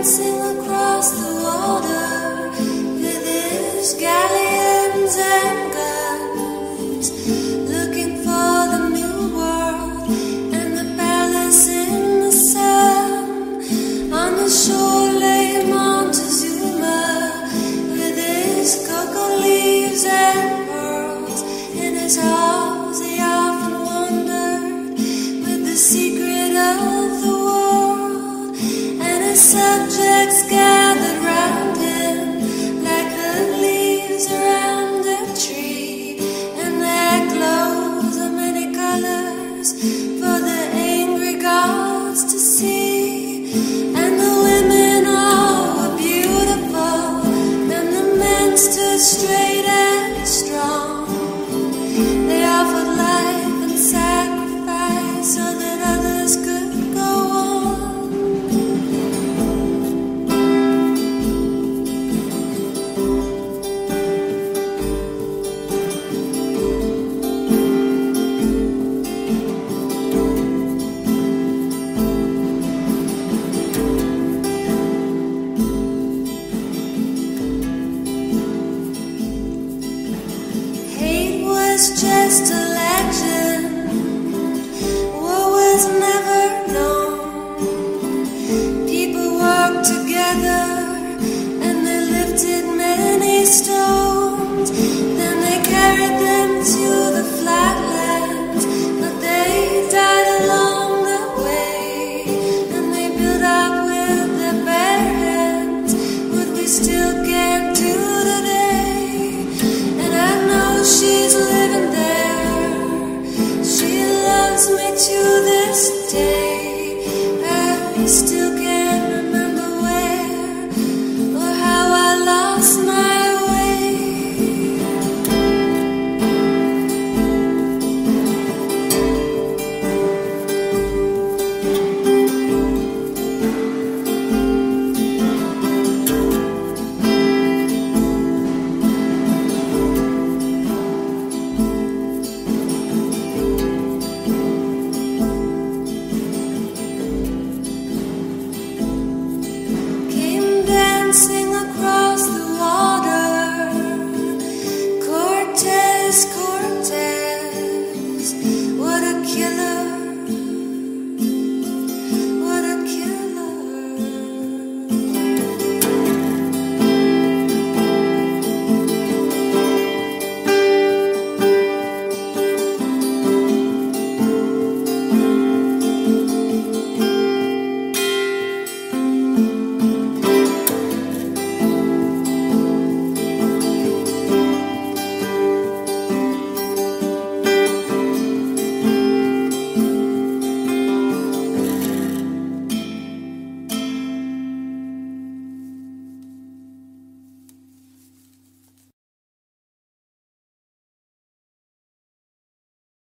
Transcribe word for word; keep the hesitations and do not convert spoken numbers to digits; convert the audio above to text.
dancing across the water with his galleons and guns, looking for the new world and the palace in the sun. On the shore lay Montezuma with his cocoa leaves and pearls. In his halls he often wandered with the secret of the world, and his subjects gathered round him like the leaves around a tree, and their clothes of many colors for the angry gods to see. And the women all were beautiful, and the men stood straight and strong. They offered life and sacrifice so that others could go on. Was just a legend, war was never known. People worked together and they lifted many stones. Then they carried them to the flatlands, but they died along the way. And they built up with their bare hands what we still can't do today. And I know she's living there, she loves me to this day. I still can't remember where or how I lost my way. Dancing across the water, Cortez, Cortez,